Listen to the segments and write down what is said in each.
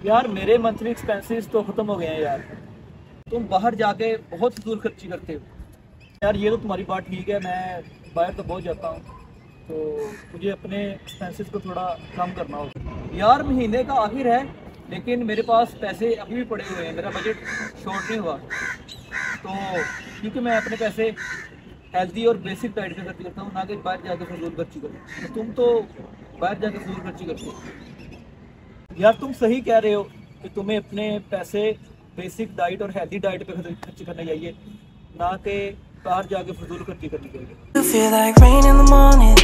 यार मेरे monthly expenses तो ख़त्म हो गए हैं यार। तुम बाहर जाके बहुत फजूल खर्ची करते हो। यार ये तो तुम्हारी बात ठीक है, मैं बाहर तो बहुत जाता हूँ, तो मुझे अपने एक्सपेंसेस को थोड़ा कम करना होगा। यार महीने का आखिर है, लेकिन मेरे पास पैसे अभी भी पड़े हुए हैं, मेरा बजट शॉर्ट नहीं हुआ। तो क्योंकि मैं अपने पैसे हेल्दी और बेसिक डाइट पे खर्च करता हूँ, ना कि बाहर जाके फजूल खर्ची करूँ। तो तुम तो बाहर जाके फजूल खर्ची करते हो। यार तुम सही कह रहे हो कि तुम्हें अपने पैसे बेसिक डाइट और हेल्दी डाइट पे खर्च करने चाहिए, ना कि बाहर जाके फजूल खर्ची करनी चाहिए। You feel like rain in the morning,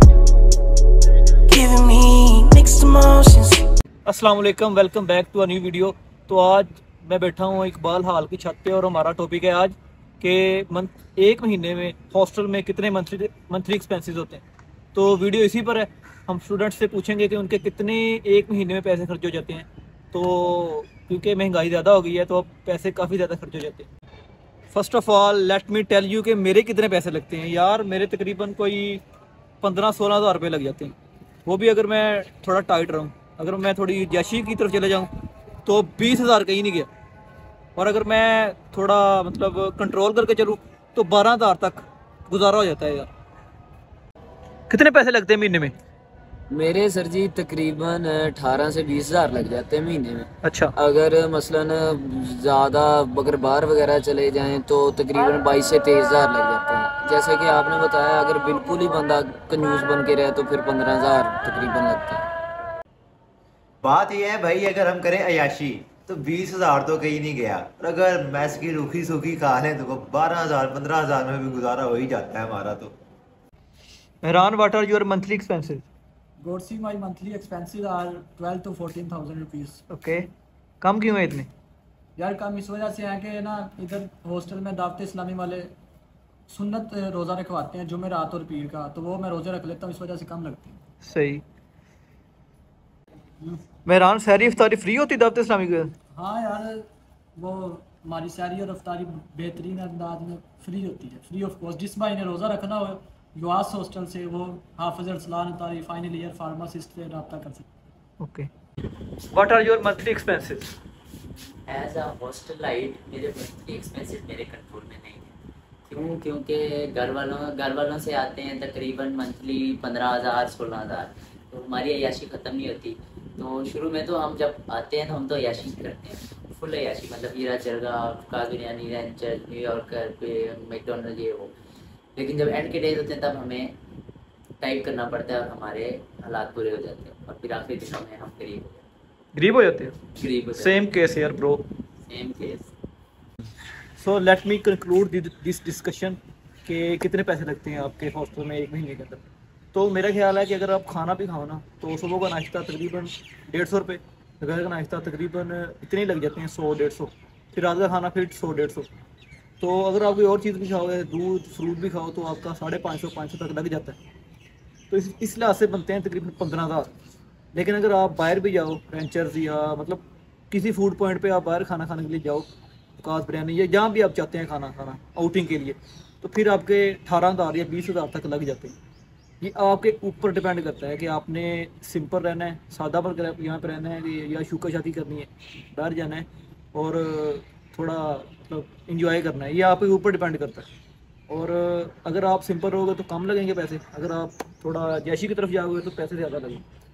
giving me mixed emotions. अस्सलाम वालेकुम, welcome back to a new video. तो आज मैं बैठा हूँ इकबाल हाल की छत पे और हमारा टॉपिक है आज के एक महीने में हॉस्टल में कितने मंथली एक्सपेंसेस होते हैं। तो वीडियो इसी पर है। हम स्टूडेंट्स से पूछेंगे कि उनके कितने एक महीने में पैसे खर्च हो जाते हैं। तो क्योंकि महंगाई ज़्यादा हो गई है तो अब पैसे काफ़ी ज़्यादा खर्च हो जाते हैं। First of all let me tell you कि मेरे कितने पैसे लगते हैं। यार मेरे तकरीबन कोई 15-16 हज़ार रुपये लग जाते हैं, वो भी अगर मैं थोड़ा टाइट रहूँ। अगर मैं थोड़ी जैशी की तरफ चले जाऊँ तो 20 हज़ार कहीं नहीं गया, और अगर मैं थोड़ा मतलब कंट्रोल करके चलूँ तो 12 हज़ार तक गुजारा हो जाता है। यार कितने पैसे लगते हैं महीने में? मेरे सर जी तकरीबन 18 से 20 हज़ार लग जाते हैं महीने में। अच्छा। अगर मसलन ज़्यादा अगर बाहर वगैरह चले जाएं तो तकरीबन 22 से 23 हज़ार लग जाते हैं। जैसे कि आपने बताया, अगर बिल्कुल ही बंदा कंजूस बन के रहे तो फिर 15 हज़ार तकरीबन लगता है। बात यह है भाई, अगर हम करें अयाशी तो 20 हज़ार तो कहीं नहीं गया, और अगर मैस की रूखी सूखी खा लें तो 12 हज़ार 15 हज़ार में भी गुजारा हो ही जाता है हमारा। तो Mehran, what are your monthly expenses? Godsi, my monthly expenses are 12 to 14,000 rupees. Okay, कम क्यों है इतने? यार कम इस वजह से है कि ना इधर हॉस्टल में दावत इस्लामी वाले सुन्नत रोज़ा रखवाते हैं जुमेरात और पीर का, तो वो मैं रोज़े रख लेता हूँ, इस वजह से कम लगती है। सही। मेहरान, सहरी इफ्तारी फ्री होती दावत इस्लामी के? हाँ यार, वो हमारी सहरी और अफ्तारी बेहतरीन अंदाज में फ्री होती है, फ्री ऑफ कॉस्ट। जिस भाई ने रोज़ा रखना हो युवास हॉस्टल से, वो हाफिज अरसलान तारी फाइनल ईयर फार्मासिस्ट से रब्ता कर सकते। Okay, what are your monthly expenses? As a hostelite मेरे मंथली एक्सपेंसेस मेरे कंट्रोल में नहीं है। क्यों? क्योंकि घर वालों से आते हैं तकरीबन मंथली 15 हज़ार 16 हज़ार, तो हमारी अय्याशी ख़त्म नहीं होती। तो शुरू में तो हम जब आते हैं तो हम तो अय्याशी करते हैं, फुल अय्याशी, मतलब हीरा चरगा, काज बिरयानी, रेंचर, न्यूयॉर्कर पे, मैकडोनल्ड, ये वो। लेकिन जब एंड के डेज होते हैं तब हमें टाइप करना पड़ता है और हमारे हालात बुरे हो जाते हैं, और फिर आखिरी दिनों में हम गरीब हो जाते हैं। गरीब हो जाते सेम केस यार ब्रो। हैं। Same case. So let me conclude this discussion कि कितने पैसे लगते हैं आपके हॉस्टल में एक महीने के अंदर। तो मेरा ख्याल है कि अगर आप खाना भी खाओ ना, तो सुबह का नाश्ता तकरीबन 150 रुपये, दोपहर का नाश्ता तकरीबन इतने लग जाते हैं 100-150, फिर रात का खाना फिर 100-150। तो अगर आप कोई और चीज़ भी खाओगे, दूध फ्रूट भी खाओ, तो आपका 550-500 तक लग जाता है। तो इस लिहाज से बनते हैं तकरीबन 15 हज़ार। लेकिन अगर आप बाहर भी जाओ, रेंचर्स या मतलब किसी फूड पॉइंट पे आप बाहर खाना खाने के लिए जाओ, काज बिरयानी या जहाँ भी आप चाहते हैं खाना खाना आउटिंग के लिए, तो फिर आपके 18 हज़ार या 20 हज़ार तक लग जाते हैं। ये आपके ऊपर डिपेंड करता है कि आपने सिंपल रहना है, सादा पर यहाँ पर रहना है, या शुक्र शादी करनी है, बाहर जाना है और थोड़ा मतलब इंजॉय करना है, ये आपके ऊपर डिपेंड करता है। और अगर आप सिंपल रहोगे तो कम लगेंगे पैसे, अगर आप थोड़ा जैशी की तरफ जाओगे तो पैसे ज़्यादा लगेंगे।